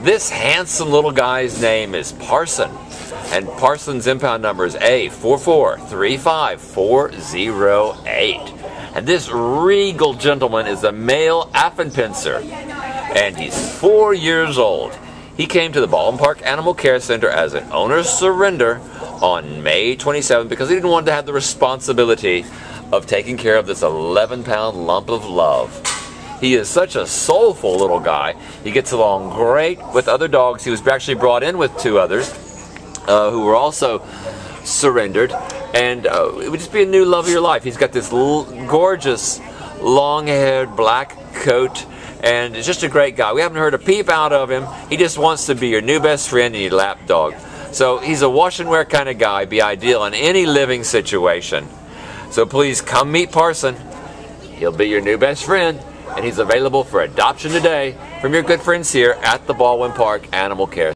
This handsome little guy's name is Parson, and Parson's impound number is A4435408. And this regal gentleman is a male Affenpinscher, and he's 4 years old. He came to the Baldwin Park Animal Care Center as an owner's surrender on May 27th because he didn't want to have the responsibility of taking care of this 11-pound lump of love. He is such a soulful little guy. He gets along great with other dogs. He was actually brought in with 2 others who were also surrendered, and it would just be a new love of your life. He's got this gorgeous long-haired black coat, and is just a great guy. We haven't heard a peep out of him. He just wants to be your new best friend and your lap dog. So he's a wash and wear kind of guy, be ideal in any living situation. So please come meet Parson. He'll be your new best friend, and he's available for adoption today from your good friends here at the Baldwin Park Animal Care.